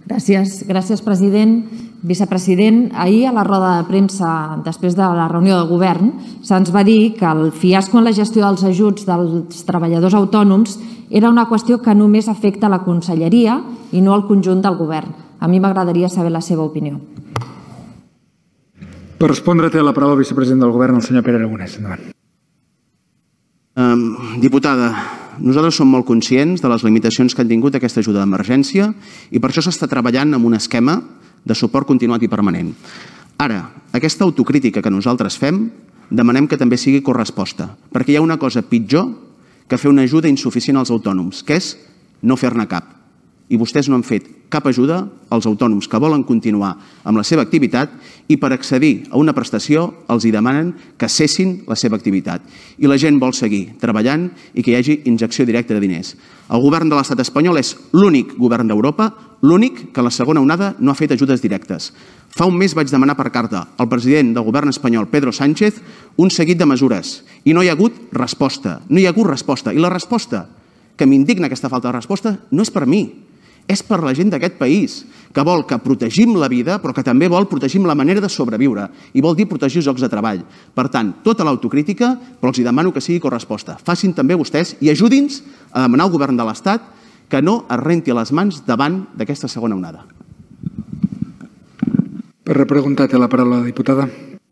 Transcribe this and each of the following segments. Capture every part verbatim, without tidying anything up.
Gràcies, gràcies president. Vicepresident, ahir a la roda de premsa, després de la reunió de govern, se'ns va dir que el fiasco en la gestió dels ajuts dels treballadors autònoms era una qüestió que només afecta la conselleria i no el conjunt del govern. A mi m'agradaria saber la seva opinió. Per respondre té la paraula el vicepresident del govern, el senyor Pere Aragonès. Endavant. Um, diputada, nosaltres som molt conscients de les limitacions que han tingut aquesta ajuda d'emergència i per això s'està treballant amb un esquema de suport continuat i permanent. Ara, aquesta autocrítica que nosaltres fem, demanem que també sigui corresposta, perquè hi ha una cosa pitjor que fer una ajuda insuficient als autònoms, que és no fer-ne cap. I vostès no han fet cap ajuda als autònoms que volen continuar amb la seva activitat i per accedir a una prestació els hi demanen que cessin la seva activitat. I la gent vol seguir treballant i que hi hagi injecció directa de diners. El govern de l'estat espanyol és l'únic govern d'Europa, l'únic que en la segona onada no ha fet ajudes directes. Fa un mes vaig demanar per carta al president del govern espanyol, Pedro Sánchez, un seguit de mesures i no hi ha hagut resposta. No hi ha hagut resposta. I la resposta que m'indigna aquesta falta de resposta no és per mi, és per la gent d'aquest país, que vol que protegim la vida, però que també vol protegim la manera de sobreviure, i vol dir protegir els llocs de treball. Per tant, tota l'autocrítica, però els demano que sigui corresposta. Facin també vostès i ajudi'ns a demanar al govern de l'Estat que no es renti les mans davant d'aquesta segona onada. Per repreguntar té la paraula la diputada.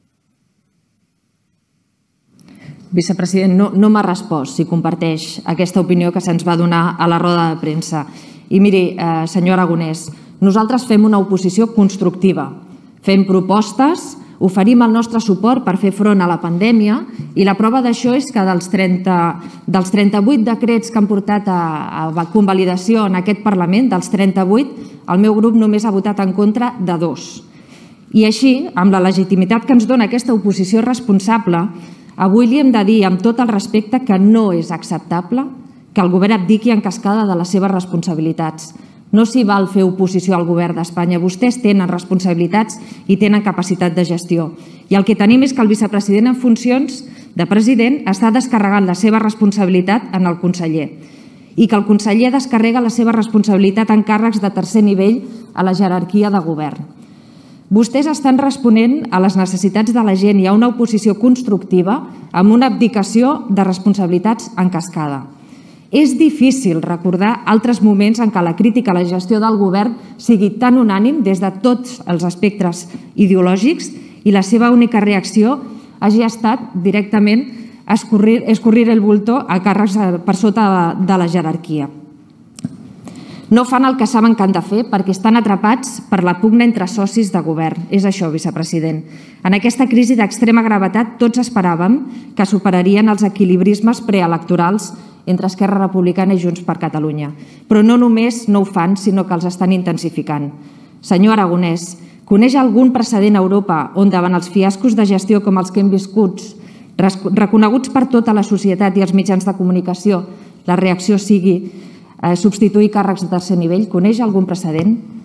Vicepresident, no, no m'ha respost si comparteix aquesta opinió que se'ns va donar a la roda de premsa. I miri, eh, senyor Aragonès, nosaltres fem una oposició constructiva. Fem propostes, oferim el nostre suport per fer front a la pandèmia i la prova d'això és que dels, trenta, dels trenta-vuit decrets que han portat a, a convalidació en aquest Parlament, dels trenta-vuit, el meu grup només ha votat en contra de dos. I així, amb la legitimitat que ens dona aquesta oposició responsable, avui li hem de dir amb tot el respecte que no és acceptable que el govern abdiqui en cascada de les seves responsabilitats. No s'hi val fer oposició al govern d'Espanya. Vostès tenen responsabilitats i tenen capacitat de gestió. I el que tenim és que el vicepresident en funcions de president està descarregant la seva responsabilitat en el conseller i que el conseller descarrega la seva responsabilitat en càrrecs de tercer nivell a la jerarquia de govern. Vostès estan responent a les necessitats de la gent i a una oposició constructiva amb una abdicació de responsabilitats en cascada. És difícil recordar altres moments en què la crítica a la gestió del govern sigui tan unànim des de tots els espectres ideològics i la seva única reacció hagi estat directament escorrir, escorrir el bulto a càrrecs per sota de la jerarquia. No fan el que saben que han de fer perquè estan atrapats per la pugna entre socis de govern. És això, vicepresident. En aquesta crisi d'extrema gravetat tots esperàvem que superarien els equilibrismes preelectorals entre Esquerra Republicana i Junts per Catalunya. Però no només no ho fan, sinó que els estan intensificant. Senyor Aragonès, coneix algun precedent a Europa on davant els fiascos de gestió com els que hem viscut, reconeguts per tota la societat i els mitjans de comunicació, la reacció sigui substituir càrrecs de tercer nivell? Coneix algun precedent?